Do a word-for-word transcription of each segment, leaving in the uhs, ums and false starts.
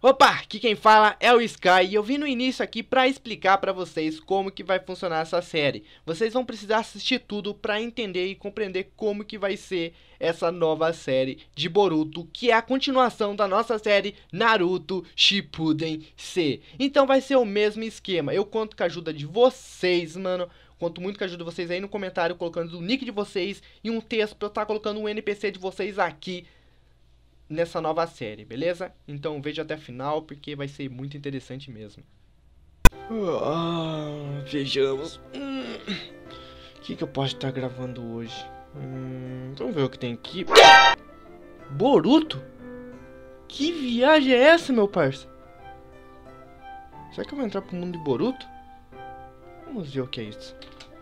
Opa, aqui quem fala é o Sky e eu vim no início aqui pra explicar pra vocês como que vai funcionar essa série. Vocês vão precisar assistir tudo pra entender e compreender como que vai ser essa nova série de Boruto, que é a continuação da nossa série Naruto Shippuden C. Então vai ser o mesmo esquema, eu conto com a ajuda de vocês, mano. Conto muito com a ajuda de vocês aí no comentário, colocando o nick de vocês e um texto pra eu estar colocando um N P C de vocês aqui nessa nova série, beleza? Então veja até o final, porque vai ser muito interessante mesmo. Ah, vejamos. Hum, o que, que eu posso estar gravando hoje? Hum, vamos ver o que tem aqui. Boruto? Que viagem é essa, meu parça? Será que eu vou entrar pro mundo de Boruto? Vamos ver o que é isso.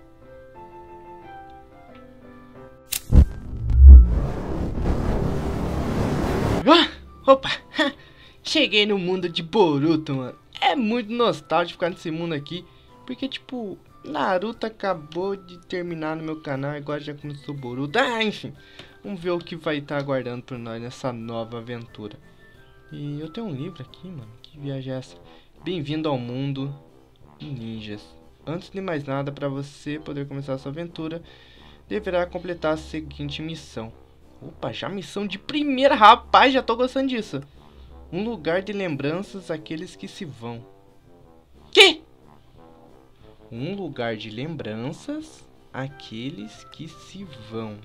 Ah, opa! Cheguei no mundo de Boruto, mano. É muito nostálgico ficar nesse mundo aqui, porque, tipo, Naruto acabou de terminar no meu canal e agora já começou Boruto. Ah, enfim. Vamos ver o que vai estar aguardando por nós nessa nova aventura. E eu tenho um livro aqui, mano. Que viagem é essa? Bem-vindo ao mundo de ninjas. Antes de mais nada, para você poder começar a sua aventura, deverá completar a seguinte missão. Opa, já missão de primeira, rapaz, já tô gostando disso. Um lugar de lembranças àqueles que se vão. Que? Um lugar de lembranças àqueles que se vão.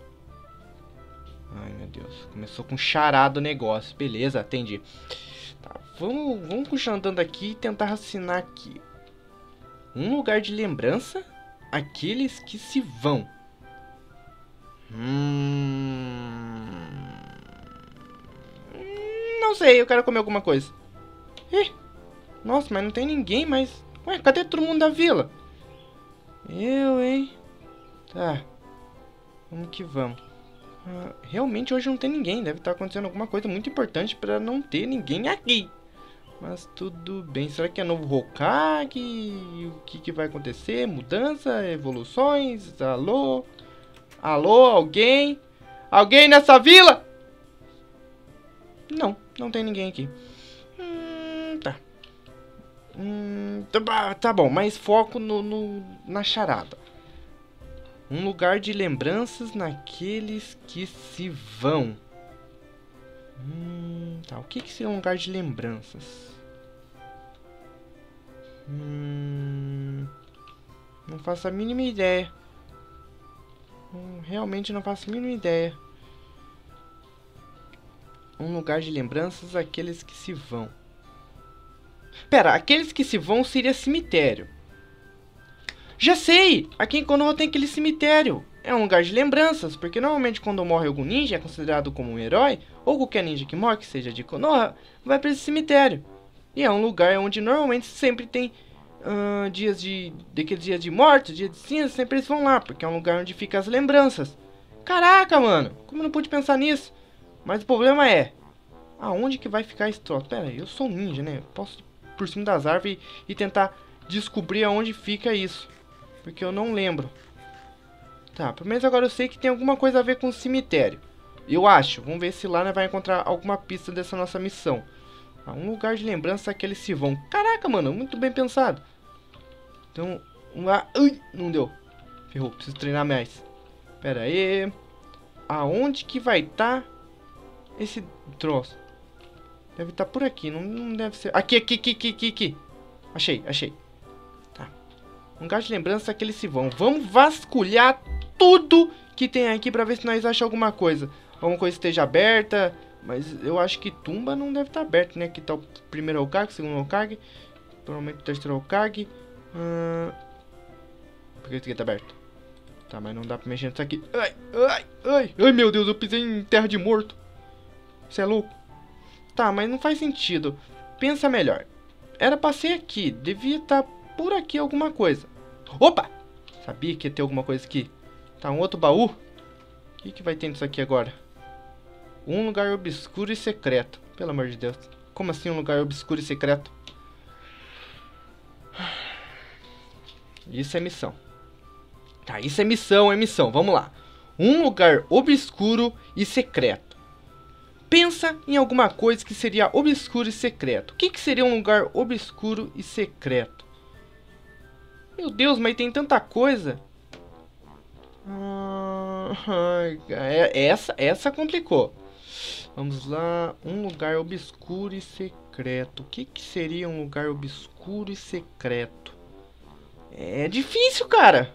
Ai, meu Deus, começou com charado o negócio. Beleza, entendi. Tá, vamos, vamos continuar andando aqui e tentar raciocinar aqui. Um lugar de lembrança àqueles que se vão. Hum... Não sei, eu quero comer alguma coisa. Ih, nossa, mas não tem ninguém mais. Ué, cadê todo mundo da vila? Eu, hein? Tá, vamos que vamos. Ah, realmente hoje não tem ninguém. Deve estar acontecendo alguma coisa muito importante para não ter ninguém aqui. Mas tudo bem. Será que é novo Hokage? O que, que vai acontecer? Mudança? Evoluções? Alô? Alô, alguém? Alguém nessa vila? Não, não tem ninguém aqui. Hum, tá. Hum, tá. Tá bom, mas foco no, no, na charada. Um lugar de lembranças naqueles que se vão. Hum, tá, o que, que seria um lugar de lembranças? Hum, não faço a mínima ideia. Hum, realmente não faço a mínima ideia. Um lugar de lembranças àqueles que se vão. Pera, aqueles que se vão seria cemitério. Já sei! Aqui em Konoha tem aquele cemitério. É um lugar de lembranças, porque normalmente quando morre algum ninja é considerado como um herói, ou qualquer ninja que morre, que seja de Konoha, vai para esse cemitério. E é um lugar onde normalmente sempre tem uh, dias de... daqueles dias de morte, dias de cinza, sempre eles vão lá, porque é um lugar onde ficam as lembranças. Caraca, mano! Como eu não pude pensar nisso? Mas o problema é... aonde que vai ficar esse troço? Pera aí, eu sou um ninja, né? Eu posso ir por cima das árvores e tentar descobrir aonde fica isso. Porque eu não lembro. Tá, pelo menos agora eu sei que tem alguma coisa a ver com o cemitério. Eu acho. Vamos ver se lá nós vai encontrar alguma pista dessa nossa missão. Ah, um lugar de lembrança que eles se vão. Caraca, mano, muito bem pensado. Então, lá... Ui, não deu. Ferrou, preciso treinar mais. Pera aí. Aonde que vai estar esse troço? Deve estar por aqui, não, não deve ser... Aqui, aqui, aqui, aqui, aqui, aqui. Achei, achei. Tá. Um lugar de lembrança que eles se vão. Vamos vasculhar tudo que tem aqui pra ver se nós achamos alguma coisa. Alguma coisa esteja aberta. Mas eu acho que tumba não deve estar aberta, né? Aqui tá o primeiro Hokage, o segundo Hokage. Provavelmente o terceiro Hokage. Hum... Por que esse aqui tá aberto? Tá, mas não dá pra mexer nisso aqui. Ai, ai, ai. Ai, meu Deus, eu pisei em terra de morto. Você é louco? Tá, mas não faz sentido. Pensa melhor. Era pra ser aqui. Devia estar por aqui alguma coisa. Opa! Sabia que ia ter alguma coisa aqui. Tá, um outro baú. O que, que vai ter nisso aqui agora? Um lugar obscuro e secreto. Pelo amor de Deus. Como assim um lugar obscuro e secreto? Isso é missão. Tá, isso é missão, é missão. Vamos lá. Um lugar obscuro e secreto. Pensa em alguma coisa que seria obscuro e secreto. O que, que seria um lugar obscuro e secreto? Meu Deus, mas tem tanta coisa. Ah, essa, essa complicou. Vamos lá. Um lugar obscuro e secreto. O que, que seria um lugar obscuro e secreto? É difícil, cara.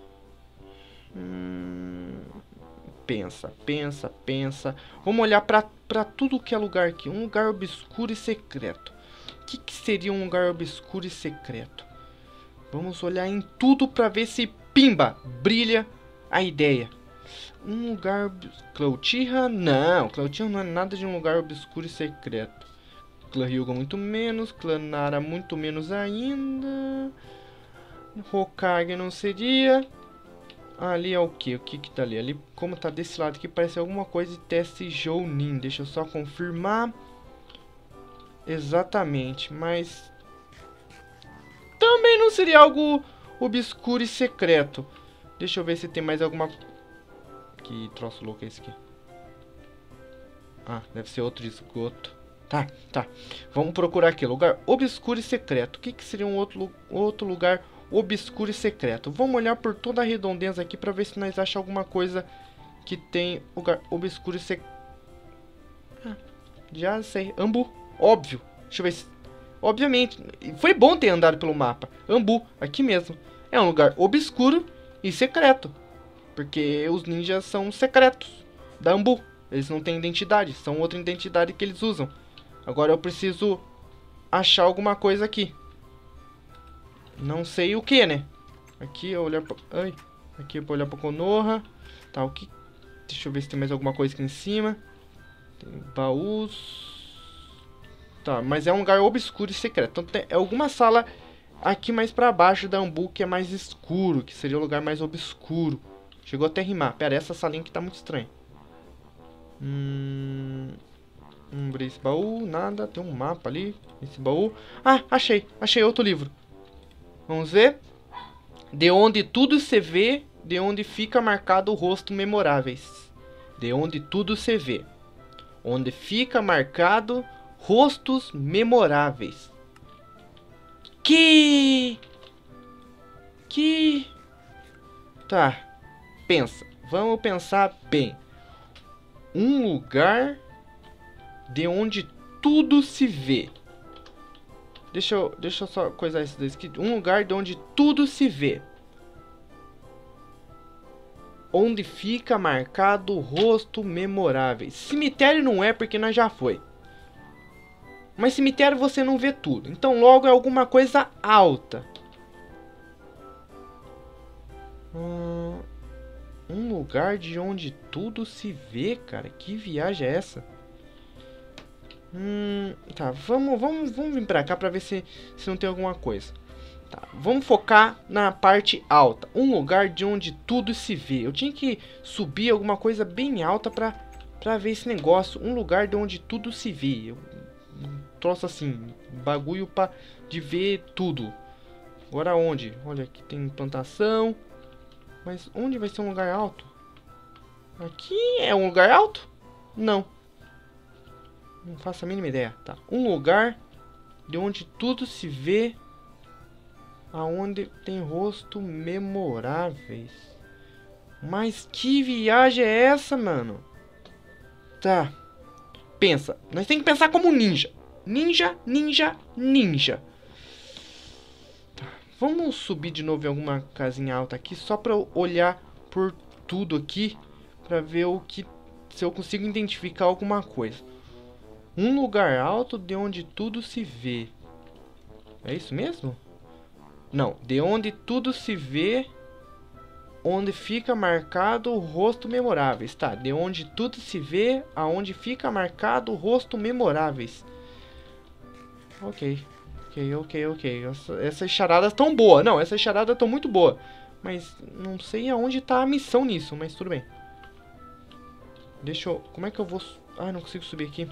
Hum, pensa, pensa, pensa. Vamos olhar pra, pra tudo que é lugar aqui. Um lugar obscuro e secreto. O que, que seria um lugar obscuro e secreto? Vamos olhar em tudo pra ver se, pimba, brilha a ideia. Um lugar... Clotilha? Não, Clotilha não é nada de um lugar obscuro e secreto. Clã Hyuga muito menos. Clã Nara muito menos ainda. Hokage não seria. Ali é o que? O que que tá ali? Ali, como tá desse lado aqui, parece alguma coisa de teste Jounin. Deixa eu só confirmar. Exatamente, mas... também não seria algo obscuro e secreto. Deixa eu ver se tem mais alguma... Que troço louco é esse aqui? Ah, deve ser outro esgoto. Tá, tá. Vamos procurar aqui. Lugar obscuro e secreto. O que, que seria um outro, outro lugar obscuro e secreto? Vamos olhar por toda a redondeza aqui pra ver se nós achamos alguma coisa que tem lugar obscuro e secreto. Ah, já sei. Ambu. Óbvio. Deixa eu ver se... Obviamente. Foi bom ter andado pelo mapa. Ambu. Aqui mesmo. É um lugar obscuro e secreto. Porque os ninjas são secretos da Ambu. Eles não têm identidade. São outra identidade que eles usam. Agora eu preciso achar alguma coisa aqui. Não sei o que, né? Aqui eu olhar pra... Ai. Aqui pra olhar pra Konoha. Tá, o que... Deixa eu ver se tem mais alguma coisa aqui em cima. Tem baús. Tá, mas é um lugar obscuro e secreto. Então tem alguma sala aqui mais pra baixo da Ambu que é mais escuro. Que seria o lugar mais obscuro. Chegou até a rimar. Pera, essa salinha aqui tá muito estranha. Hum... Vamos abrir esse baú. Nada. Tem um mapa ali. Esse baú. Ah, achei. Achei outro livro. Vamos ver. De onde tudo se vê, de onde fica marcado o rosto memoráveis. De onde tudo se vê. Onde fica marcado rostos memoráveis. Que... Que... Tá. Pensa. Vamos pensar bem. Um lugar de onde tudo se vê. Deixa eu, deixa eu só coisar isso daqui. Um lugar de onde tudo se vê. Onde fica marcado o rosto memorável. Cemitério não é porque nós já foi. Mas cemitério você não vê tudo. Então logo é alguma coisa alta. Hum, um lugar de onde tudo se vê, cara. Que viagem é essa? Hum, tá, vamos, vamos, vamos vir pra cá pra ver se, se não tem alguma coisa. Tá, vamos focar na parte alta. Um lugar de onde tudo se vê. Eu tinha que subir alguma coisa bem alta pra, pra ver esse negócio. Um lugar de onde tudo se vê. Eu, um troço assim, bagulho pra, de ver tudo. Agora onde? Olha, aqui tem plantação. Mas onde vai ser um lugar alto? Aqui é um lugar alto? Não. Não faço a mínima ideia. Tá. Um lugar de onde tudo se vê. Aonde tem rosto memoráveis. Mas que viagem é essa, mano? Tá. Pensa. Nós temos que pensar como ninja. Ninja, ninja, ninja. Tá. Vamos subir de novo em alguma casinha alta aqui. Só pra eu olhar por tudo aqui. Pra ver o que... Se eu consigo identificar alguma coisa. Um lugar alto de onde tudo se vê. É isso mesmo? Não, de onde tudo se vê, onde fica marcado o rosto memoráveis. Tá, de onde tudo se vê, aonde fica marcado o rosto memoráveis. Ok, ok, ok, ok. Essa, essas charadas tão boas. Não, essas charadas tão muito boas. Mas não sei aonde tá a missão nisso, mas tudo bem. Deixa eu... Como é que eu vou... Ah, não consigo subir aqui.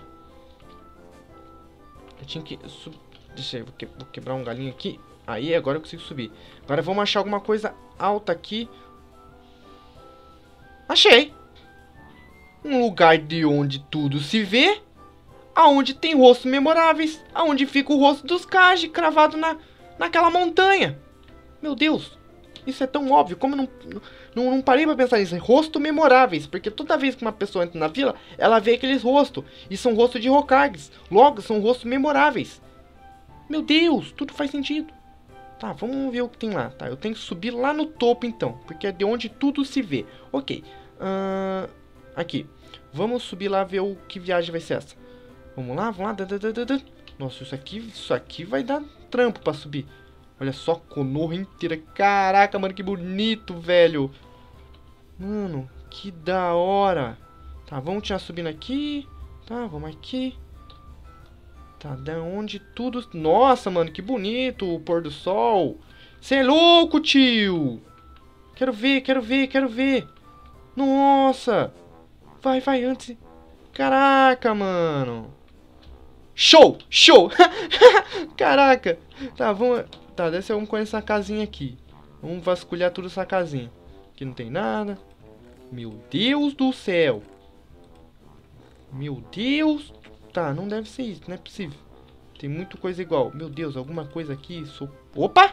Eu tinha que... Sub... Deixa eu... Vou quebrar um galinho aqui. Aí, agora eu consigo subir. Agora vamos achar alguma coisa alta aqui. Achei! Um lugar de onde tudo se vê. Aonde tem rostos memoráveis. Aonde fica o rosto dos Kaji cravado na, naquela montanha. Meu Deus. Isso é tão óbvio. Como eu não, não, não parei pra pensar nisso. Rostos memoráveis. Porque toda vez que uma pessoa entra na vila, ela vê aqueles rostos. E são rostos de Hokages. Logo, são rostos memoráveis. Meu Deus, tudo faz sentido. Tá, vamos ver o que tem lá. Tá, eu tenho que subir lá no topo então. Porque é de onde tudo se vê. Ok. Uh, aqui. Vamos subir lá ver o que viagem vai ser essa. Vamos lá, vamos lá. Nossa, isso aqui, isso aqui vai dar trampo pra subir. Olha só, Konoha inteira. Caraca, mano, que bonito, velho. Mano, que da hora. Tá, vamos continuar subindo aqui. Tá, vamos aqui. Tá, da onde tudo... Nossa, mano, que bonito o pôr do sol. Cê é louco, tio. Quero ver, quero ver, quero ver. Nossa. Vai, vai, antes. Caraca, mano. Show, show. Caraca. Tá, vamos... Tá, deve ser vamos conhecer essa casinha aqui. Vamos vasculhar tudo essa casinha. Aqui não tem nada. Meu Deus do céu. Meu Deus. Tá, não deve ser isso, não é possível. Tem muita coisa igual. Meu Deus, alguma coisa aqui. Sou... Opa!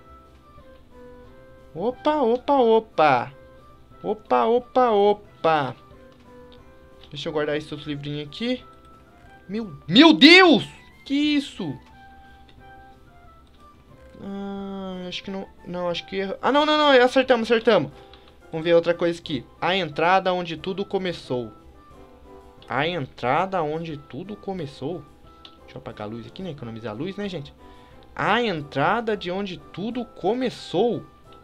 Opa, opa, opa. Opa, opa, opa. Deixa eu guardar esses outros livrinhos aqui. Meu, meu Deus! Que isso? Ah, acho que não... Não, acho que... erro. Ah, não, não, não. Acertamos, acertamos. Vamos ver outra coisa aqui. A entrada onde tudo começou. A entrada onde tudo começou. Deixa eu apagar a luz aqui, né? Economizar a luz, né, gente? A entrada de onde tudo começou.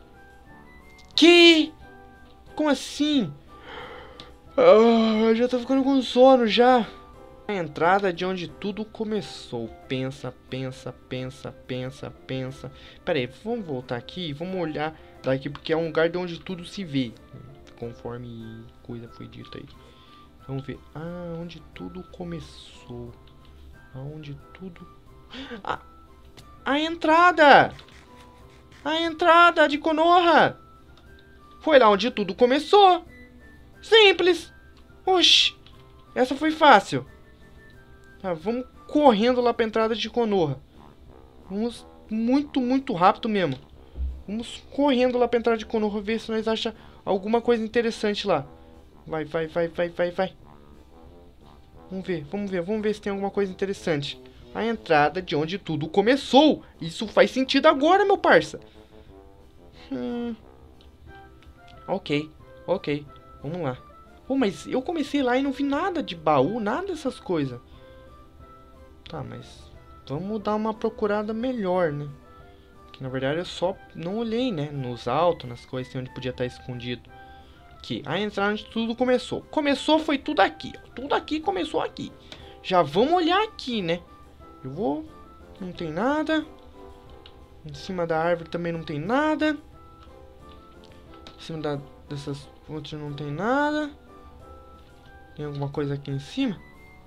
Que? Como assim? Ah, já tô ficando com sono já. A entrada de onde tudo começou. Pensa, pensa, pensa, pensa, pensa. Pera aí, vamos voltar aqui e vamos olhar daqui, porque é um lugar de onde tudo se vê. Conforme coisa foi dita aí. Vamos ver. Ah, onde tudo começou. Aonde tudo... Ah, a entrada! A entrada de Konoha! Foi lá onde tudo começou. Simples. Oxi. Essa foi fácil. Tá, vamos correndo lá pra entrada de Konoha. Vamos muito, muito rápido mesmo. Vamos correndo lá pra entrada de Konoha, ver se nós achamos alguma coisa interessante lá. Vai, vai, vai, vai, vai, vai. Vamos ver, vamos ver, vamos ver se tem alguma coisa interessante. A entrada de onde tudo começou. Isso faz sentido agora, meu parça. Hum. Ok, ok. Vamos lá. Oh, mas eu comecei lá e não vi nada de baú, nada dessas coisas. Tá, mas vamos dar uma procurada melhor, né? Que na verdade eu só não olhei, né? Nos altos, nas coisas onde podia estar escondido. Aqui, a entrada onde tudo começou. Começou foi tudo aqui, ó. Tudo aqui começou aqui. Já vamos olhar aqui, né? Eu vou... Não tem nada. Em cima da árvore também não tem nada. Em cima da, dessas outras não tem nada. Tem alguma coisa aqui em cima?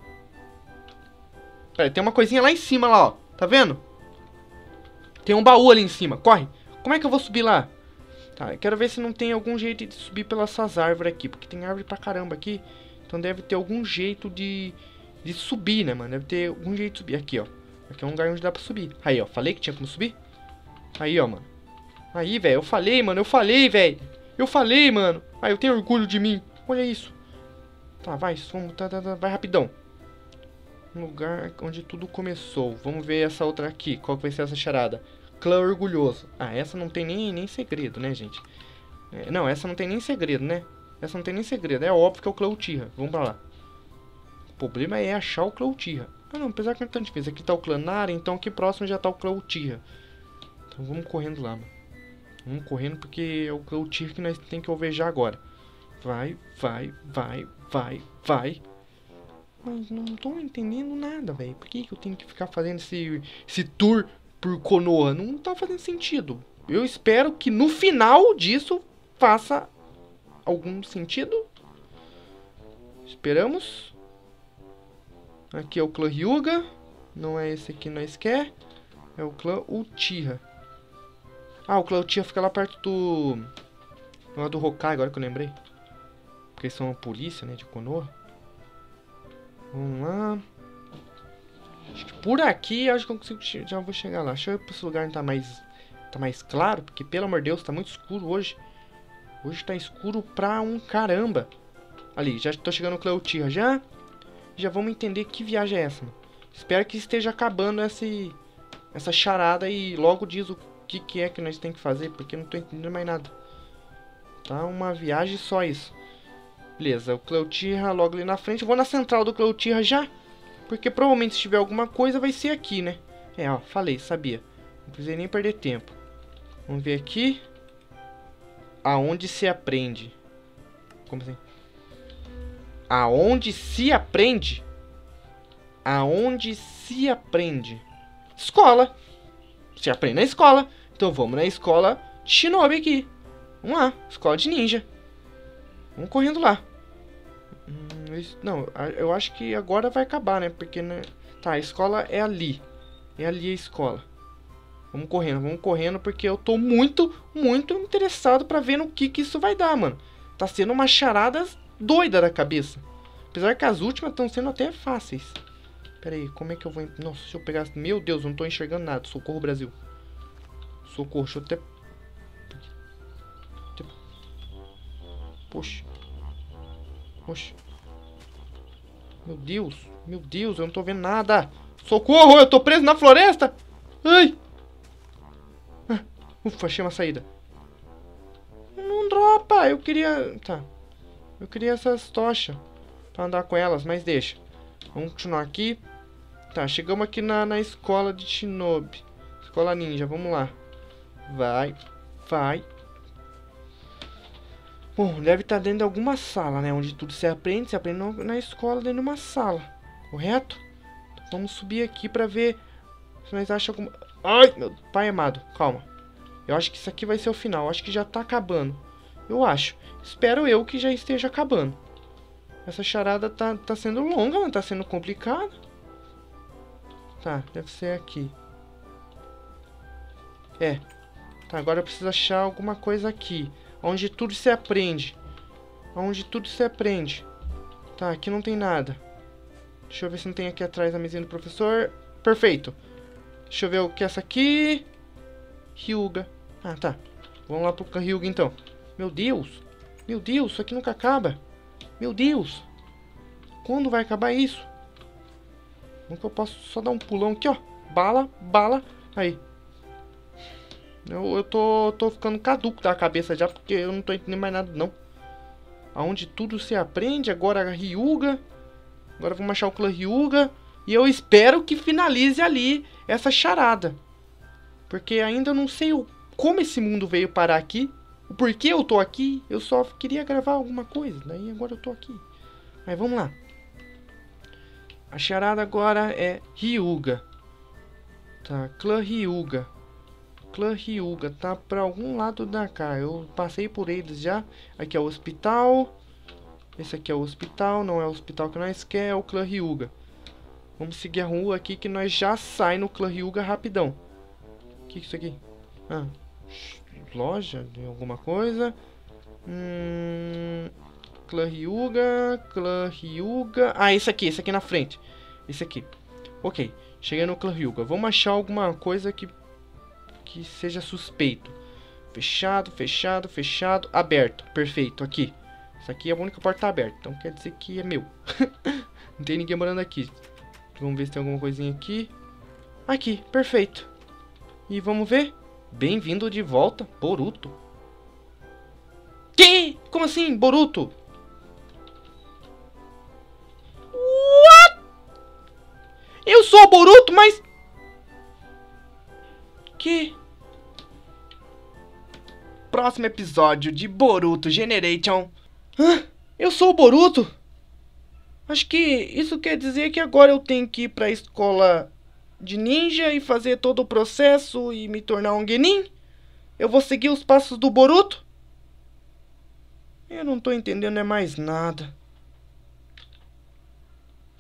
Pera, tem uma coisinha lá em cima, lá, ó. Tá vendo? Tem um baú ali em cima. Corre. Como é que eu vou subir lá? Tá, eu quero ver se não tem algum jeito de subir pelas essas árvores aqui. Porque tem árvore pra caramba aqui. Então deve ter algum jeito de, de subir, né, mano? Deve ter algum jeito de subir. Aqui, ó. Aqui é um lugar onde dá pra subir. Aí, ó. Falei que tinha como subir? Aí, ó, mano. Aí, velho. Eu falei, mano. Eu falei, velho. Eu falei, mano. Aí, eu tenho orgulho de mim. Olha isso. Tá, vai. Vamos, tá, tá, tá, vai rapidão. Um lugar onde tudo começou. Vamos ver essa outra aqui. Qual que vai ser essa charada? Clã orgulhoso. Ah, essa não tem nem, nem segredo, né, gente? É, não, essa não tem nem segredo, né? Essa não tem nem segredo. É óbvio que é o clã Uchiha. Vamos pra lá. O problema é achar o clã Uchiha. Ah, não. Apesar que não é tão difícil. Aqui tá o clã Nara. Então aqui próximo já tá o clã Uchiha. Então vamos correndo lá, mano. Vamos correndo porque é o clã Uchiha que nós tem que alvejar agora. Vai, vai, vai, vai, vai. Mas não tô entendendo nada, velho. Por que, que eu tenho que ficar fazendo esse, esse tour por Konoha? Não tá fazendo sentido. Eu espero que no final disso faça algum sentido. Esperamos. Aqui é o clã Hyuga. Não é esse aqui que nós quer. É o clã Uchiha. Ah, o clã Uchiha fica lá perto do... Lá do Hokage, agora que eu lembrei. Porque eles são a polícia, né, de Konoha. Vamos lá. Acho que por aqui, acho que eu consigo, já vou chegar lá. Deixa eu ir pra esse lugar que tá mais, tá mais claro. Porque, pelo amor de Deus, tá muito escuro hoje. Hoje tá escuro pra um caramba. Ali, já tô chegando no Clã Uchiha já. Já vamos entender que viagem é essa, mano. Espero que esteja acabando essa, essa charada e logo diz o que, que é que nós temos que fazer. Porque eu não tô entendendo mais nada. Tá uma viagem só isso. Beleza, o Clã Uchiha logo ali na frente. Eu vou na central do Clã Uchiha já. Porque provavelmente se tiver alguma coisa vai ser aqui, né? É, ó, falei, sabia. Não precisei nem perder tempo. Vamos ver aqui. Aonde se aprende? Como assim? Aonde se aprende? Aonde se aprende? Escola. Se aprende na escola. Então vamos na escola de Shinobi aqui. Vamos lá, escola de ninja. Vamos correndo lá. Hum, isso, não, eu acho que agora vai acabar, né? Porque, né? Tá, a escola é ali. É ali a escola. Vamos correndo, vamos correndo, porque eu tô muito, muito interessado pra ver no que que isso vai dar, mano. Tá sendo uma charada doida da cabeça. Apesar que as últimas estão sendo até fáceis. Pera aí, como é que eu vou... Nossa, se eu pegar... Meu Deus, eu não tô enxergando nada. Socorro, Brasil. Socorro, deixa eu até... Poxa. Poxa. Meu Deus. Meu Deus, eu não tô vendo nada. Socorro, eu tô preso na floresta. Ai. Ah, ufa, achei uma saída. Não dropa, eu queria... Tá. Eu queria essas tochas pra andar com elas, mas deixa. Vamos continuar aqui. Tá, chegamos aqui na, na escola de Shinobi. Escola ninja, vamos lá. Vai, vai. Bom, deve estar dentro de alguma sala, né? Onde tudo se aprende. Se aprende na, na escola, dentro de uma sala. Correto? Então, vamos subir aqui pra ver se nós achamos alguma... Ai, meu pai amado. Calma. Eu acho que isso aqui vai ser o final. Eu acho que já tá acabando. Eu acho. Espero eu que já esteja acabando. Essa charada tá, tá sendo longa, mano. Tá sendo complicada. Tá, deve ser aqui. É. Tá, agora eu preciso achar alguma coisa aqui. Onde tudo se aprende. Onde tudo se aprende. Tá, aqui não tem nada. Deixa eu ver se não tem aqui atrás a mesinha do professor. Perfeito. Deixa eu ver o que é essa aqui. Hyuga. Ah, tá. Vamos lá pro Hyuga então. Meu Deus. Meu Deus, isso aqui nunca acaba. Meu Deus. Quando vai acabar isso? Como que eu posso só dar um pulão aqui, ó? Bala, bala. Aí. Eu, eu tô, tô ficando caduco da cabeça já, porque eu não tô entendendo mais nada, não. Aonde tudo se aprende, agora a Hyuga. Agora vamos achar o clã Hyuga. E eu espero que finalize ali essa charada. Porque ainda eu não sei o, como esse mundo veio parar aqui. O porquê eu tô aqui. Eu só queria gravar alguma coisa. Daí agora eu tô aqui. Mas vamos lá. A charada agora é Hyuga. Tá, clã Hyuga. Clã Hyuga tá pra algum lado da cá. Eu passei por eles já. Aqui é o hospital. Esse aqui é o hospital. Não é o hospital que nós quer. É o clã Hyuga. Vamos seguir a rua aqui que nós já sai no clã Hyuga rapidão. O que é isso aqui? Ah, loja de alguma coisa. Hum, clã Hyuga. Clã Hyuga. Ah, esse aqui. Esse aqui na frente. Esse aqui. Ok. Cheguei no clã Hyuga. Vamos achar alguma coisa que... que seja suspeito. Fechado, fechado, fechado. Aberto. Perfeito. Aqui. Essa aqui é a única porta que tá aberta. Então quer dizer que é meu. Não tem ninguém morando aqui. Vamos ver se tem alguma coisinha aqui. Aqui. Perfeito. E vamos ver. Bem-vindo de volta, Boruto. Que? Como assim, Boruto? What? Eu sou o Boruto, mas... Que? Próximo episódio de Boruto Generation. Hã? Eu sou o Boruto? Acho que isso quer dizer que agora eu tenho que ir pra escola de ninja e fazer todo o processo e me tornar um genin? Eu vou seguir os passos do Boruto? Eu não tô entendendo é mais nada.